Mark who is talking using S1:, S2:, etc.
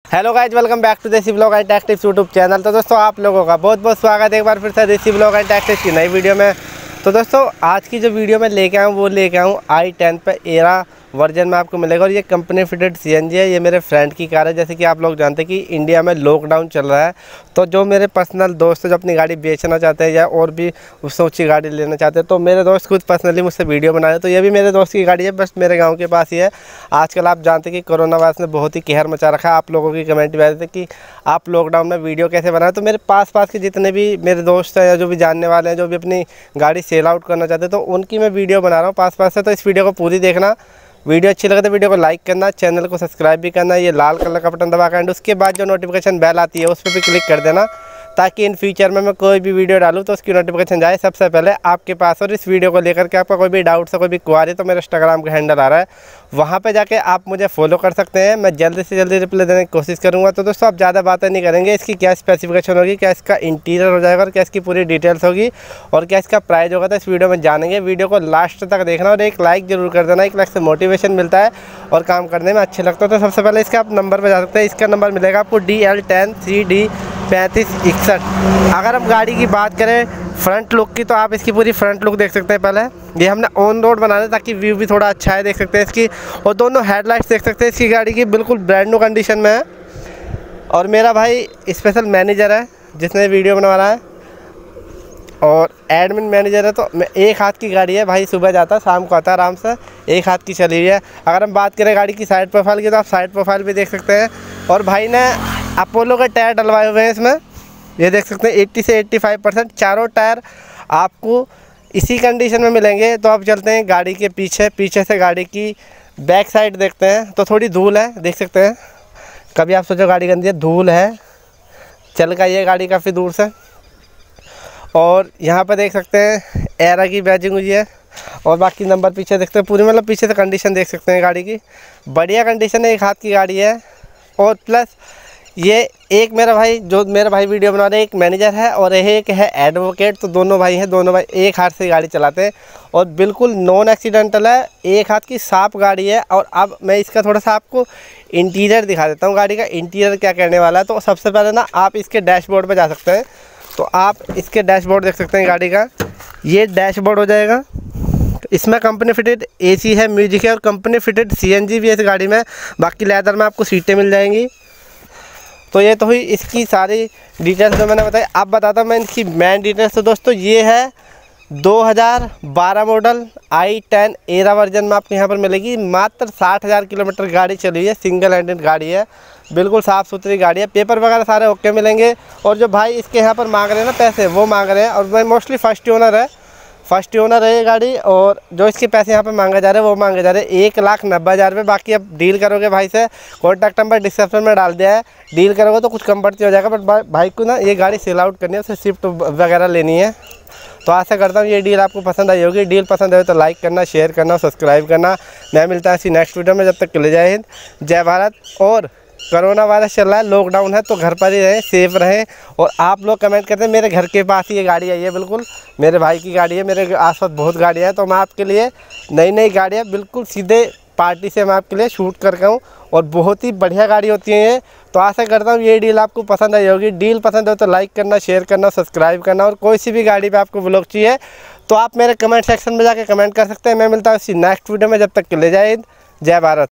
S1: Hello guys, welcome back to desi blog and tech tips YouTube channel. तो दोस्तों आप लोगों का बहुत बहुत स्वागत है एक बार फिर से देसी ब्लॉग एंड टेक टिप्स की नई वीडियो में। तो दोस्तों आज की जो वीडियो मैं लेके आऊँ वो लेके आऊँ i10 पे एरा वर्जन में आपको मिलेगा। और ये कंपनी फिटेड सीएनजी है। ये मेरे फ्रेंड की कार है। जैसे कि आप लोग जानते हैं कि इंडिया में लॉकडाउन चल रहा है, तो जो मेरे पर्सनल दोस्त हैं जो अपनी गाड़ी बेचना चाहते हैं या और भी उससे ऊँची गाड़ी लेना चाहते हैं, तो मेरे दोस्त खुद पर्सनली मुझसे वीडियो बना रहे हैं। तो ये भी मेरे दोस्त की गाड़ी है, बस मेरे गाँव के पास ही है। आजकल आप जानते हैं कि कोरोना वायरस ने बहुत ही कहर मचा रखा है। आप लोगों की कमेंट भी आ रहे थे कि आप लॉकडाउन में वीडियो कैसे बनाए। तो मेरे पास के जितने भी मेरे दोस्त हैं या जो भी जानने वाले हैं जो भी अपनी गाड़ी सेल आउट करना चाहते हैं, तो उनकी मैं वीडियो बना रहा हूँ पास से। तो इस वीडियो को पूरी देखना। वीडियो अच्छी लगे तो वीडियो को लाइक करना, चैनल को सब्सक्राइब भी करना, ये लाल कलर का बटन दबाकर एंड उसके बाद जो नोटिफिकेशन बेल आती है उस पर भी क्लिक कर देना, ताकि इन फ्यूचर में मैं कोई भी वीडियो डालूँ तो उसकी नोटिफिकेशन जाए सबसे पहले आपके पास। और इस वीडियो को लेकर के आपका कोई भी डाउट से कोई भी क्वारी तो मेरे इंस्टाग्राम का हैंडल आ रहा है, वहाँ पे जाके आप मुझे फॉलो कर सकते हैं। मैं जल्दी से जल्दी रिप्लाई देने की कोशिश करूँगा। तो दोस्तों आप ज़्यादा बातें नहीं करेंगे, इसकी क्या स्पेसिफिकेशन होगी, क्या इसका इंटीरियर हो जाएगा और क्या इसकी पूरी डिटेल्स होगी और क्या इसका प्राइस होगा, तो इस वीडियो में जानेंगे। वीडियो को लास्ट तक देखना और एक लाइक ज़रूर कर देना। एक लाइक से मोटिवेशन मिलता है और काम करने में अच्छे लगता है। तो सबसे पहले इसका आप नंबर पर जा सकते हैं। इसका नंबर मिलेगा आपको DL10 3D 3561। अगर हम गाड़ी की बात करें फ्रंट लुक की, तो आप इसकी पूरी फ्रंट लुक देख सकते हैं। पहले ये हमने ऑन रोड बना दिया ताकि व्यू भी थोड़ा अच्छा है, देख सकते हैं इसकी। और दोनों हेडलाइट्स देख सकते हैं इसकी गाड़ी की, बिल्कुल ब्रांड न्यू कंडीशन में है। और मेरा भाई स्पेशल मैनेजर है जिसने वीडियो बनवा रहा है और एडमिन मैनेजर है। तो मैं एक हाथ की गाड़ी है भाई, सुबह जाता है शाम को आता है आराम से, एक हाथ की चली हुई है। अगर हम बात करें गाड़ी की साइड प्रोफाइल की, तो आप साइड प्रोफाइल भी देख सकते हैं। और भाई ने अपोलो के टायर डलवाए हुए हैं इसमें, ये देख सकते हैं 80 से 85%। चारों टायर आपको इसी कंडीशन में मिलेंगे। तो आप चलते हैं गाड़ी के पीछे से गाड़ी की बैक साइड देखते हैं। तो थोड़ी धूल है, देख सकते हैं। कभी आप सोचो गाड़ी गंदी है, धूल है, चल का ये गाड़ी काफ़ी दूर से। और यहाँ पर देख सकते हैं एरा की बैजिंग हुई है। और बाकी नंबर पीछे देखते हैं पूरी, मतलब पीछे से कंडीशन देख सकते हैं गाड़ी की, बढ़िया कंडीशन है, एक हाथ की गाड़ी है। और प्लस ये एक मेरा भाई वीडियो बना रहे, एक मैनेजर है और एक है एडवोकेट। तो दोनों भाई हैं, दोनों भाई एक हाथ से गाड़ी चलाते हैं और बिल्कुल नॉन एक्सीडेंटल है, एक हाथ की साफ गाड़ी है। और अब मैं इसका थोड़ा सा आपको इंटीरियर दिखा देता हूँ, गाड़ी का इंटीरियर क्या करने वाला है। तो सबसे पहले ना आप इसके डैशबोर्ड पर जा सकते हैं। तो आप इसके डैशबोर्ड देख सकते हैं गाड़ी का, ये डैशबोर्ड हो जाएगा। इसमें कंपनी फिटेड AC है, म्यूजिक है और कंपनी फिटेड CNG भी है इस गाड़ी में। बाकी लेदर में आपको सीटें मिल जाएंगी। तो ये तो हुई इसकी सारी डिटेल्स जो मैंने बताई। अब बताता हूँ मैं इनकी मेन डिटेल्स। तो दोस्तों ये है 2012 मॉडल i10 एरा वर्जन में आपको यहाँ पर मिलेगी। मात्र 60,000 किलोमीटर गाड़ी चली है, सिंगल हैंडेड गाड़ी है, बिल्कुल साफ़ सुथरी गाड़ी है। पेपर वगैरह सारे ओके मिलेंगे। और जो भाई इसके यहाँ पर मांग रहे हैं ना पैसे, वो मांग रहे हैं। और भाई मोस्टली फर्स्ट ओनर है ये गाड़ी। और जो इसके पैसे यहाँ पे मांगे जा रहे हैं वो मांगे जा रहे हैं 1,90,000 रुपये। बाकी अब डील करोगे भाई से, कॉन्टैक्ट नंबर डिस्क्रिप्शन में डाल दिया है, डील करोगे तो कुछ कम बढ़ती हो जाएगा। बट भाई को ना ये गाड़ी सेल आउट करनी है, उसे शिफ्ट वगैरह लेनी है। तो आशा करता हूँ ये डील आपको पसंद आई होगी। डील पसंद आए तो लाइक करना, शेयर करना, सब्सक्राइब करना। मैं मिलता है इसी नेक्स्ट वीडियो में। जब तक के लिए जय हिंद, जय भारत। और कोरोना वायरस चल रहा है, लॉकडाउन है, तो घर पर ही रहें, सेफ रहें। और आप लोग कमेंट करते हैं मेरे घर के पास ही ये गाड़ी आई है, बिल्कुल मेरे भाई की गाड़ी है। मेरे आसपास बहुत गाड़ियाँ हैं, तो मैं आपके लिए नई गाड़ियाँ बिल्कुल सीधे पार्टी से मैं आपके लिए शूट करके हूँ। और बहुत ही बढ़िया गाड़ी होती है ये। तो आशा करता हूँ ये डील आपको पसंद आई होगी। डील पसंद हो तो लाइक करना, शेयर करना, सब्सक्राइब करना। और कोई सी भी गाड़ी पे आपको व्लॉग चाहिए तो आप मेरे कमेंट सेक्शन में जाके कमेंट कर सकते हैं। मैं मिलता हूँ इसी नेक्स्ट वीडियो में। जब तक के लिए जय हिंद, जय भारत।